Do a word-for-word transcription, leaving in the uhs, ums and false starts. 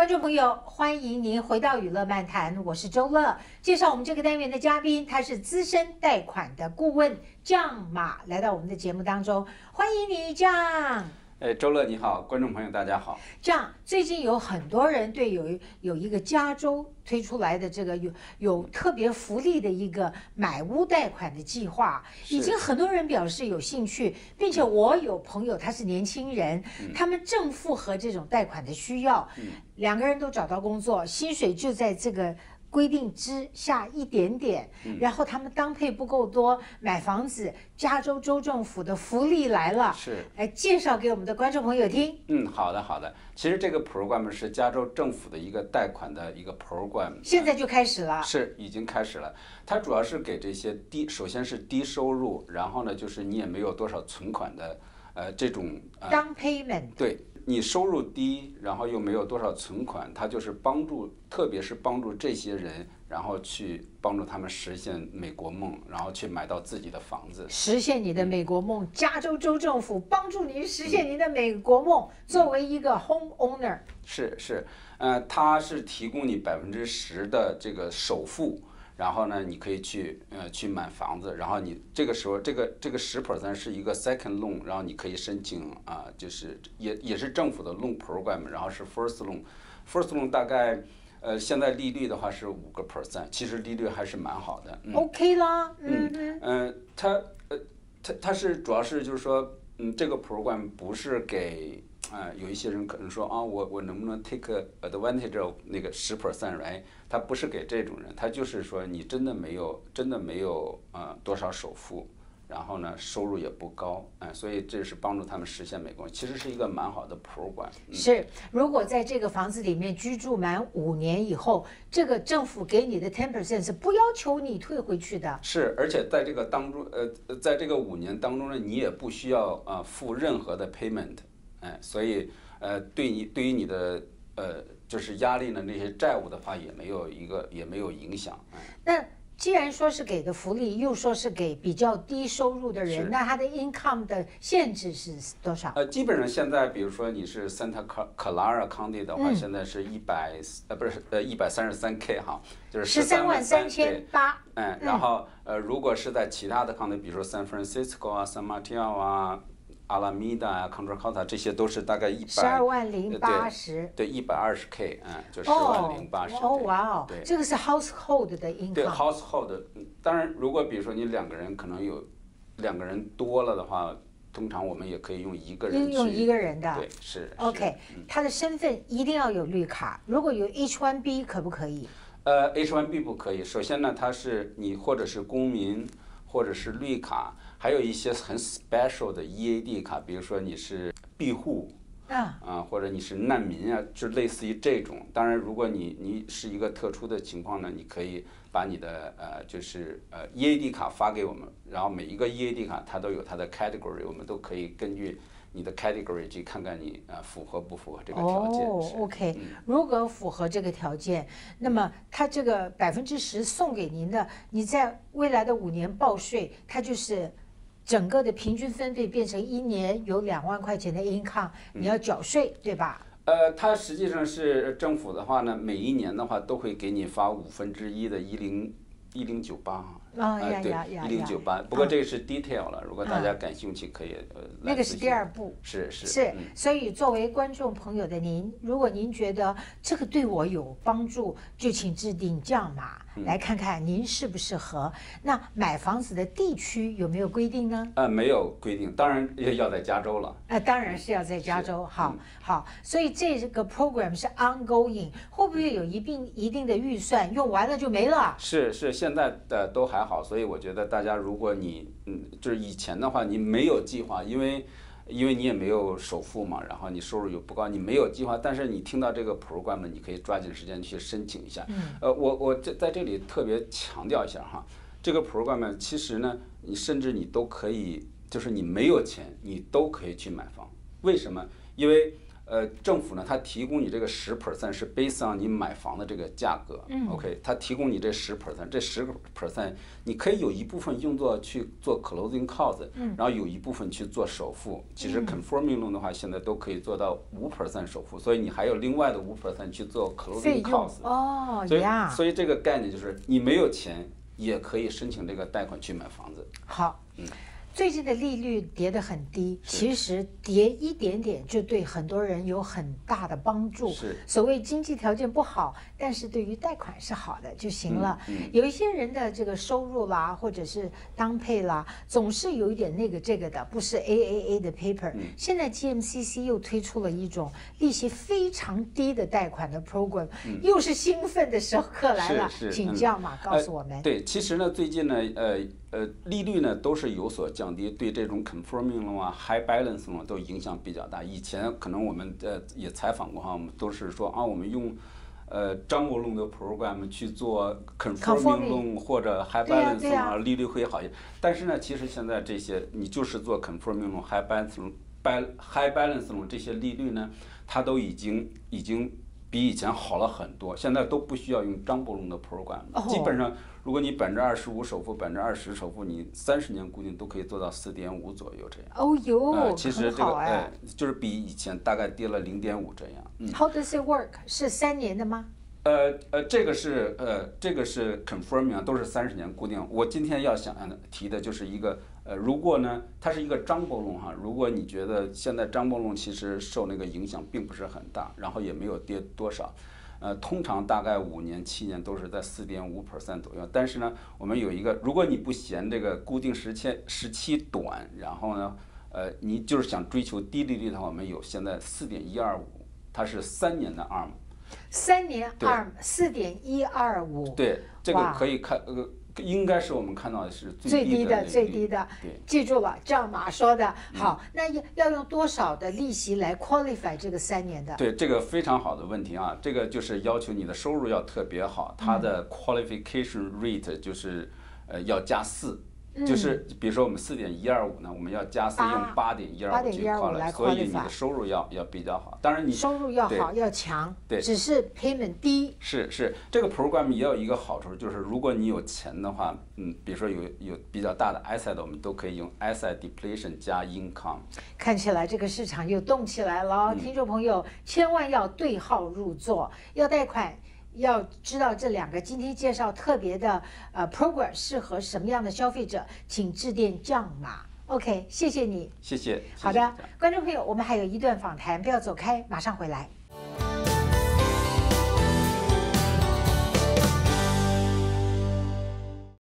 观众朋友，欢迎您回到娱乐漫谈，我是周乐。介绍我们这个单元的嘉宾，他是资深贷款的顾问酱马，来到我们的节目当中，欢迎你，酱。 哎，周乐你好，观众朋友大家好。 这样，最近有很多人对有有一个加州推出来的这个有有特别福利的一个买屋贷款的计划，已经很多人表示有兴趣，并且我有朋友他是年轻人，嗯、他们正符合这种贷款的需要，嗯、两个人都找到工作，薪水就在这个规定之下一点点，然后他们当配不够多，买房子，加州州政府的福利来了， 是来介绍给我们的观众朋友听。 嗯，好的好的。其实这个 program 是加州政府的一个贷款的一个 program， 现在就开始了。 是已经开始了。它主要是给这些低，首先是低收入，然后呢就是你也没有多少存款的，呃这种。呃、 down payment。 对。你收入低，然后又没有多少存款，它就是帮助，特别是帮助这些人，然后去帮助他们实现美国梦，然后去买到自己的房子， 实现你的美国梦。嗯、加州州政府帮助你实现你的美国梦，嗯、作为一个 home owner。 是是，呃，它是提供你百分之十的这个首付。然后呢，你可以去呃去买房子，然后你这个时候这个这个十 percent 是一个 second loan， 然后你可以申请啊、呃，就是也也是政府的 loan program， 然后是 first loan，first loan 大概呃现在利率的话是五个 percent， 其实利率还是蛮好的。 嗯、OK 啦， 嗯嗯呃，它呃它它是主要是就是说，嗯，这个 program 不是给。啊、呃，有一些人可能说啊，我我能不能 take advantage of 那个十 percent， right？ 他不是给这种人，他就是说你真的没有，真的没有呃多少首付，然后呢收入也不高，哎、呃，所以这是帮助他们实现美国，其实是一个蛮好的 program、嗯。 是，如果在这个房子里面居住满五年以后，这个政府给你的 ten percent 是不要求你退回去的。 是，而且在这个当中，呃，在这个五年当中呢，你也不需要呃付任何的 payment。哎，所以呃，对你对于你的呃，就是压力呢，那些债务的话，也没有一个也没有影响。哎， 那既然说是给的福利，又说是给比较低收入的人，那他的 income 的限制是多少？ 呃，基本上现在，比如说你是 Santa Clara County 的话， 嗯、 现在是一百呃不是呃一百三十三 K 哈，就是十三万三千八。 嗯，然后呃，如果是在其他的 county， 比如说 San Francisco 啊、San Mateo 啊。阿拉米达啊 ，Contra Costa 这些都是大概一百十二万零八十， 对，一百二十 K， 嗯，就十万零八十。 哦，哇哦， 对， 这个是 household 的 income。 对 household， 当然，如果比如说你两个人可能有两个人多了的话，通常我们也可以用一个人去。 用一个人的。 对，是。 OK，、嗯、他的身份一定要有绿卡，如果有 H 一 B 可不可以？ 呃 ，H 一 B 不可以。首先呢，他是你或者是公民，或者是绿卡。还有一些很 special 的 E A D 卡，比如说你是庇护啊，啊或者你是难民啊，就类似于这种。当然，如果你你是一个特殊的情况呢，你可以把你的呃就是呃 E A D 卡发给我们，然后每一个 E A D 卡它都有它的 category， 我们都可以根据你的 category 去看看你啊、呃、符合不符合这个条件。 哦 ，OK，、 嗯、 如果符合这个条件，那么它这个百分之十送给您的，你在未来的五年报税，它就是。整个的平均分配变成一年有两万块钱的 income， 你要缴税，对吧？ 呃，它实际上是政府的话呢，每一年的话都会给你发五分之一的一零一零九八。 啊呀对， 呀呀！ 一零九八，不过这个是 detail 了，如果大家感兴趣，可以呃。 那个是第二步。 是是。 是，所以作为观众朋友的您，如果您觉得这个对我有帮助，就请制定降码，来看看您适不适合。那买房子的地区有没有规定呢？ 呃，没有规定，当然也要在加州了。 呃，当然是要在加州。好，好，所以这个 program 是 ongoing， 会不会有一定一定的预算，用完了就没了？ 是是，现在的都还好，所以我觉得大家如果你嗯，就是以前的话，你没有计划，因为因为你也没有首付嘛，然后你收入又不高，你没有计划，但是你听到这个 program 呢，你可以抓紧时间去申请一下。 嗯。 呃，我我这在这里特别强调一下哈，这个 program 呢，其实呢，你甚至你都可以，就是你没有钱，你都可以去买房。为什么？因为呃，政府呢，它提供你这个十 percent 是 based on 你买房的这个价格，嗯，OK， 它提供你这十 percent， 这十个 percent 你可以有一部分用作去做 closing cost，嗯，然后有一部分去做首付。其实 conforming loan 的话，现在都可以做到五 percent 首付，所以你还有另外的五 percent 去做 closing cost。 哦， 所以所以这个概念就是你没有钱也可以申请这个贷款去买房子。 好，嗯。最近的利率跌得很低，其实跌一点点就对很多人有很大的帮助。 是， 所谓经济条件不好，但是对于贷款是好的就行了。嗯嗯、有一些人的这个收入啦，或者是当配啦，总是有一点那个这个的，不是 A A A 的 paper、嗯。现在 G M C C 又推出了一种利息非常低的贷款的 program，、嗯、又是兴奋的时刻来了。请教嘛，告诉我们、 呃。对，其实呢，最近呢，呃。呃，利率呢都是有所降低，对这种 conforming loan 啊、high balance loan 都影响比较大。以前可能我们呃也采访过哈，我们都是说啊，我们用呃 jumbo loan 的 program 去做 conforming loan 或者 high balance loan 啊，利率会好一些。但是呢，其实现在这些你就是做 conforming loan、high balance loan、high balance loan 这些利率呢，它都已经已经比以前好了很多。现在都不需要用 jumbo loan 的 program，、oh. 基本上。如果你百分之二十五首付，百分之二十首付，你三十年固定都可以做到四点五左右这样。 哦哟， 呃，其实这个哎、 呃，就是比以前大概跌了零点五这样。嗯。 How does it work？ 是三年的吗？ 呃呃，这个是呃这个是 confirming 啊，都是三十年固定。我今天要想提的就是一个呃，如果呢，它是一个jumbo loan哈，如果你觉得现在jumbo loan其实受那个影响并不是很大，然后也没有跌多少。呃，通常大概五年、七年都是在四点五 percent 左右。但是呢，我们有一个，如果你不嫌这个固定时期时期短，然后呢，呃，你就是想追求低利率的话，我们有现在四点一二五，它是三年的 A R M。 三年 A R M 四点一二五。 对，这个可以看呃。应该是我们看到的是最低的，最低的。 对， 记住了，赵马说的好。嗯、那要要用多少的利息来 qualify 这个三年的？ 对，这个非常好的问题啊，这个就是要求你的收入要特别好，它的 qualification rate 就是呃要加四。就是比如说我们四点一二五呢，我们要加四用八点一二五去 qualify， 所以你的收入要要比较好。当然你收入要好要强， 对， 只是 payment 低。 是是，这个 program 也有一个好处，就是如果你有钱的话，嗯，比如说有有比较大的 asset， 我们都可以用 asset depletion 加 income。 看起来这个市场又动起来了，嗯、听众朋友千万要对号入座，要贷款。要知道这两个今天介绍特别的呃 program 适合什么样的消费者，请致电酱码。OK， 谢谢你， 谢谢。 好的，观众朋友，我们还有一段访谈，不要走开，马上回来。